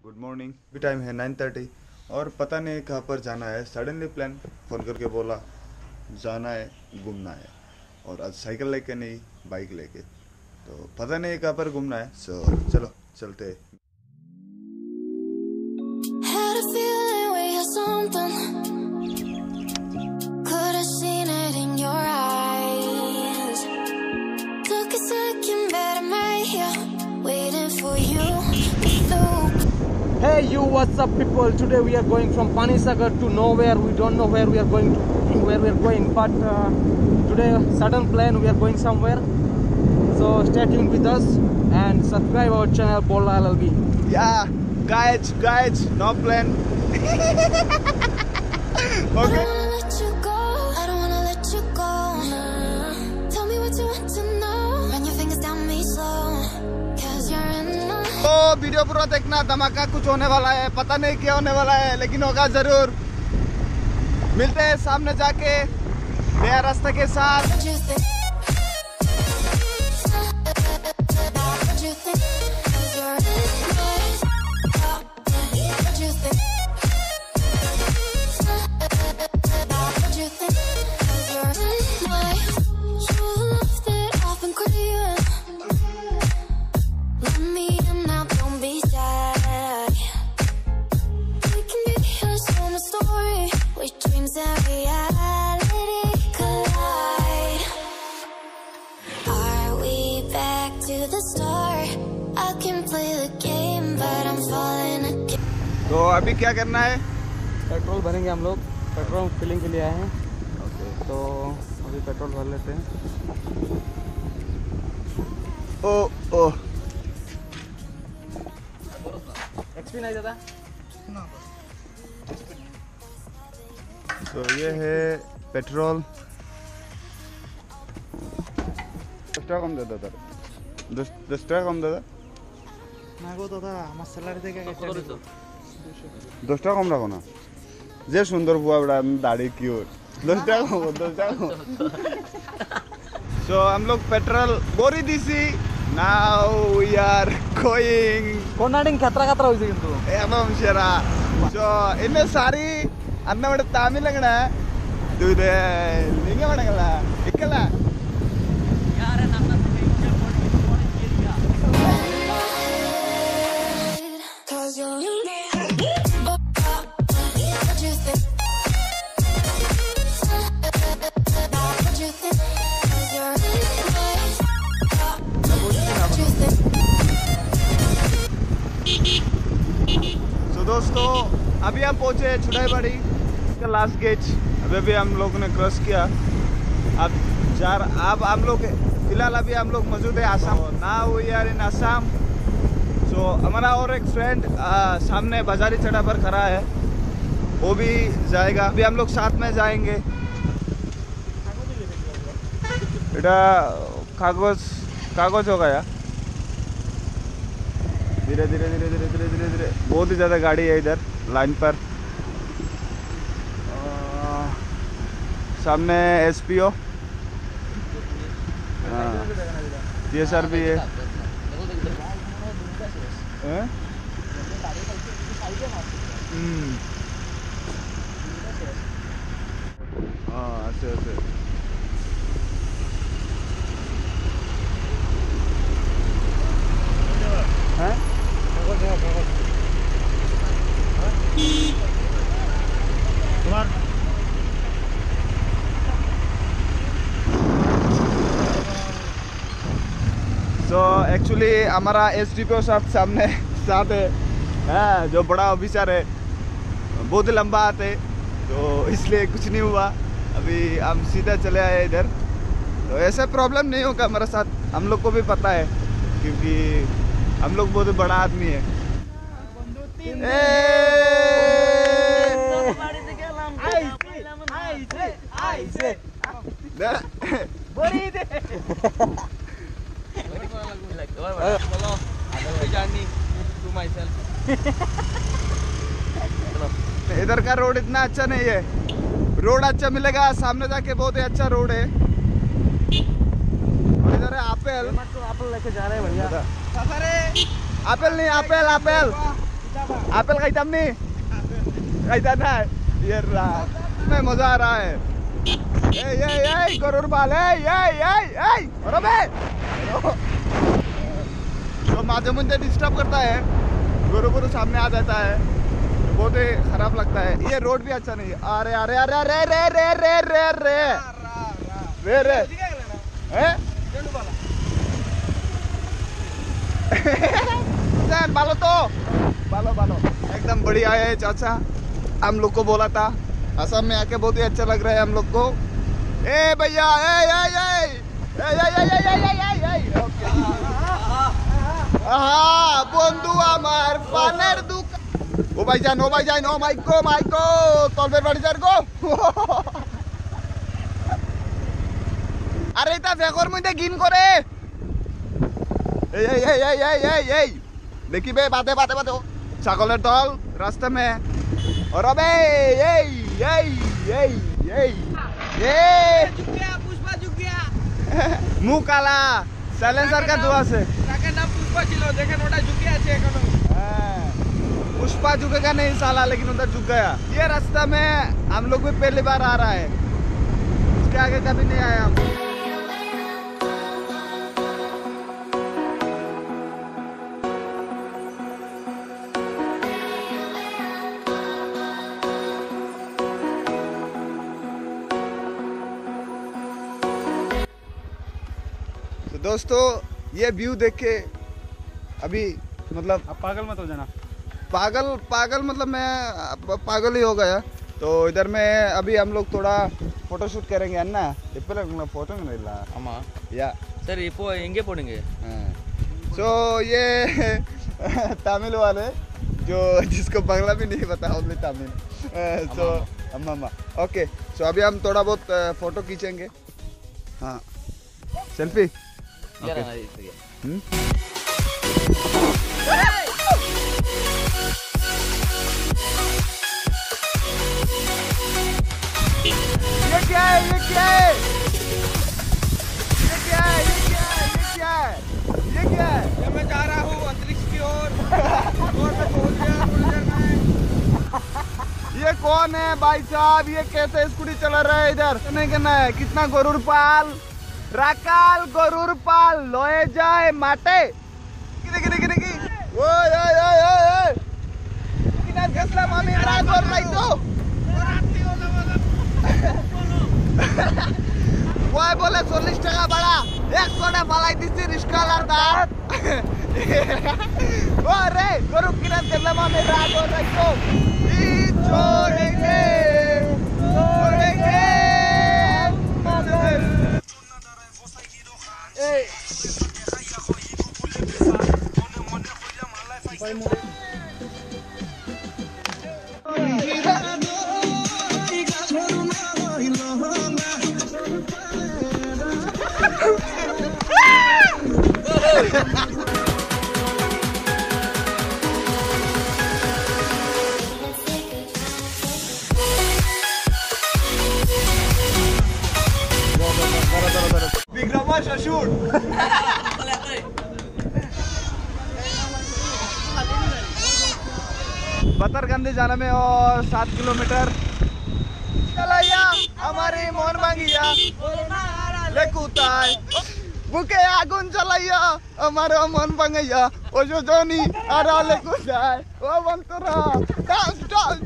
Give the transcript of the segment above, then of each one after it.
Good morning. अभी time है 9:30 और पता नहीं कहाँ पर जाना है। सडनली प्लान फ़ोन करके बोला जाना है, घूमना है। और आज साइकिल लेके नहीं, बाइक लेके, तो पता नहीं कहाँ पर घूमना है। सो चलो चलते हैं। Had a feeling we had something. Could have seen it in your eyes. Took a second, but I'm right here, waiting for you. Hey you, what's up people? Today we are going from Panisagar to nowhere. We don't know where we are going, but today sudden plan, we are going somewhere. So stay tuned with us and subscribe our channel Bola LLB. Yeah, guys, no plan. Okay. तो video पूरा देखना, धमाका कुछ होने वाला है। पता नहीं क्या होने वाला है, लेकिन होगा जरूर। मिलते हैं सामने जाके नया रास्ते के साथ। तो अभी क्या करना है? पेट्रोल भरेंगे हम लोग। पेट्रोल फिलिंग के लिए आए हैं। तो अभी पेट्रोल भर लेते हैं। ओ एक्सपी नहीं दादा। तो ये है पेट्रोल। 10 টাকা कम दादा। 10 টাকা कम दादा। ना गो दादा, আমার স্যালারি থেকে কেটে দিত। 10 টাকা कम रखो ना। जे सुंदर बुआ बड़ा दाढ़ी क्यूट। 10 टाका कम, 10 टाका कम। सो हम लोग पेट्रोल बोरी दिसी। नाउ वी आर गोइंग कोनाडिंग खतरा खतरा होइছে কিন্তু एवं शेरा। सो इन्हें सारी अन्ना बड़े तामिल लगना है। दूधे लिंगे बड़गला इकला यार नन्ना से पिक्चर पॉइंट एरिया। दोस्तों अभी हम पहुंचे छुड़ाईबाड़ी का लास्ट गेट। अभी हम लोगों ने क्रॉस किया। अब हम लोग फिलहाल अभी हम लोग मौजूद है Assam. Now we are in Assam. So हमारा और एक फ्रेंड सामने बाजारी चढ़ा पर खड़ा है, वो भी जाएगा। अभी हम लोग साथ में जाएंगे। बेटा कागज होगा यार। धीरे धीरे धीरे धीरे धीरे धीरे धीरे बहुत ही ज़्यादा गाड़ी है इधर लाइन पर। सामने एसपीओ, TSR भी है। हाँ ऐसे हैं। तो एक्चुअली हमारा SDPO सामने साथ है, जो बड़ा ऑफिसर है, बहुत लंबा आते, तो इसलिए कुछ नहीं हुआ। अभी हम सीधा चले आए इधर। तो ऐसा प्रॉब्लम नहीं होगा हमारे साथ, हम लोग को भी पता है, क्योंकि हम लोग बहुत बड़ा आदमी है। इधर का रोड इतना अच्छा नहीं है। रोड अच्छा मिलेगा सामने जाके, बहुत ही अच्छा रोड है। और इधर है एप्पल। लेके जा रहे हैं भैया। एप्पल नहीं, apple apple apel kaitam nih. Kaitan na. Iya में मजा आ रहा है। ए गरुड़ बाल ए अरे तो माधे मुझे डिस्टर्ब करता है, गुरु सामने आ जाता है तो बहुत ही खराब लगता है। ये रोड भी अच्छा नहीं है। अरे अरे अरे रे रे रे रे रे रे रे रे बालो तो बालो एकदम बढ़िया है चाचा। हम लोग को बोला था असम में आके बहुत ही अच्छा लग रहा है हम लोग को। ए भैया বন্ধু আমার পানের দোকান। ও ভাইজান ও মাইকো তলবের বাড়ি যার গো। আরে এটা বেগর মধ্যে গিন করে। এই দেখিবে বাদে ছাগলের দল রাস্তা মে। और अबे पुष्पा झुक गया मुंह काला साइलेंसर का धुआं से। টাকার নাম পুষ্পা ছিল, দেখেন ওটা ঝুঁকে আছে এখনো। पुष्पा झुकेगा नहीं साला, लेकिन उधर झुक गया। ये रास्ता में हम लोग भी पहली बार आ रहा है, इसके आगे कभी नहीं आया हम। दोस्तों ये व्यू देख के अभी मतलब अब पागल मत हो जाना। पागल मतलब मैं पागल ही हो गया। तो इधर में अभी हम लोग थोड़ा फोटो शूट करेंगे अन्ना। फोटो नहीं ला या सर ये एंगे पड़ेंगे। सो ये तमिल वाले जो जिसको बांग्ला भी नहीं पता, ओनली तमिल। सो अम्मा ओके। सो अभी हम थोड़ा बहुत फोटो खींचेंगे। हाँ सेल्फी। Okay. ये क्या है? मैं जा रहा हूँ अंतरिक्ष की ओर मैं पहुँच गया थोड़ी देर में। ये कौन है भाई साहब? ये कैसे स्कूटी चला रहा है इधर? नहीं करना है। कितना गरुड़ पाल राकाल गरुड़ पाल लोए जाए माटे गिरी ओए किना घेतला मामी रात और नाही तो ওই বলে 40 টাকা ভাড়া 100 টাকা ফালাই দিছি রিস্কালার দাঁত। ওরে গরু কিনা দেখলাম আমি রাত और नाही तो छोड़ेंगे विक्रमा शशुर बतरगंदी जाने में और 7 किलोमीटर चलाया हमारी मोहन मांगिया लेकुताय बुके आगुन चलाया हमारे मोहन मांगिया ओ जो जोनी आरा लेकुताय ओ बंतरा डांस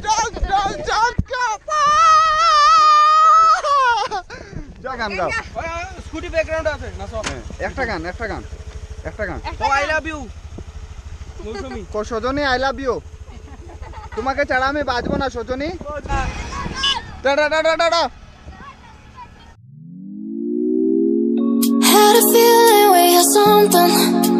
जा गान गाओ স্কুটি ব্যাকগ্রাউন্ড আছে না সব একটা গান তো আই লাভ ইউ মৌসুমী को সজনী আই লাভ ইউ তোমাকে ছাড়া আমি বাঁচবো না সজনী টাটা Had a feeling we had something.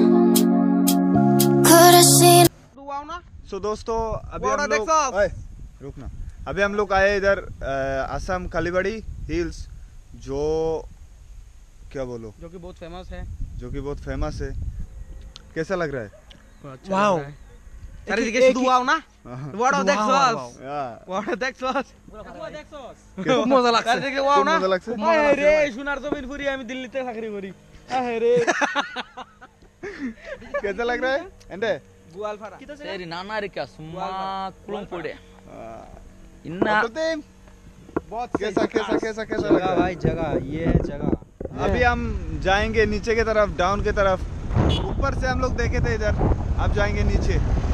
Could have seen. दुआओ ना सो दोस्तों अभी बड़ा हम लोग देखो। ओए, रुकना। अभी हम लोग आए इधर असम कालीबाड़ी हिल्स, जो क्या बोलो जो कि बहुत फेमस है। कैसा लग रहा है? वाओ अरे दिखे दुआओ ना বড় দেখছস বড় দেখছস খুব মজা লাগছে আরে দেখে ওয়াও না রে সোনার জমিন ফুরি আমি দিল্লিতে চাকরি করি আরে कैसा लग रहा है एंडे Seri nanarika semua kulung pode. Inna अप्रतिम कैसा कैसा कैसा कैसा लग जगह रहा है? भाई जगह, ये है जगह। अभी हम जाएंगे नीचे की तरफ, डाउन की तरफ। ऊपर से हम लोग देखे थे इधर, अब जाएंगे नीचे।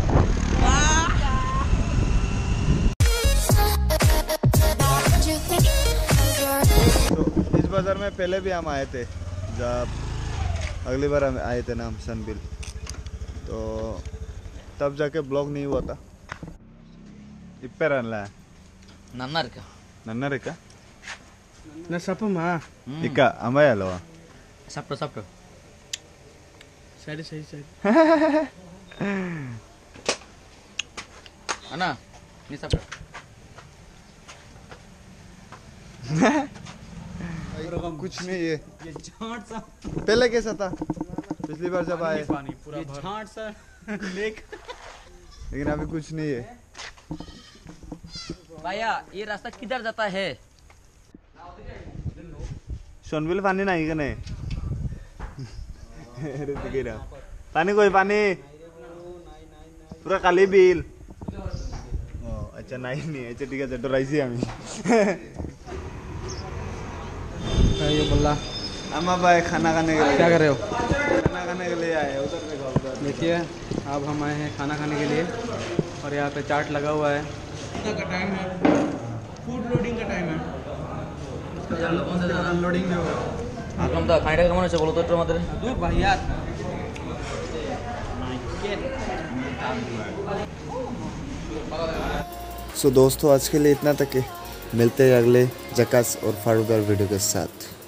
तो इस बाजार में पहले भी हम आए थे, जब अगली बार हम आए थे ना हम सनबिल, तो तब जाके ब्लॉग नहीं हुआ था। इप्पेरनला nanarika. नन्नरिका ना सपमा इका अमयालो Sapto sapto. सही सही सही। Ana, ini sapto. कुछ नहीं है। पहले कैसा था पिछली बार जब आए? ये झांट सा लेक। लेकिन अभी कुछ नहीं है। Baya, ये रास्ता किधर जाता है? सोनबिल पानी नहीं का नहीं? अरे तो गिरा। पानी कोई पानी? पूरा काली बिल। ओ अच्छा नहीं अच्छा ठीक है चलो राइसी हमें। ये बोला अम्मा भाई खाना खाने के लिए क्या कर रहे हो? खाना खाने के लिए आए उधर देखो उधर। देखिए अब हम आए हैं खाना खाने के लिए और यहाँ पे चाट लगा हुआ है। का टाइम है, फूड लोडिंग का टाइम है। अनलोडिंग में होगा। Akram dah খাইটা কেমন আছে বলো তো একটু আমাদের? दूर भाई यार। सो दोस्तों आज के लिए इतना तक है। मिलते हैं अगले जकास और फारूदार वीडियो के साथ।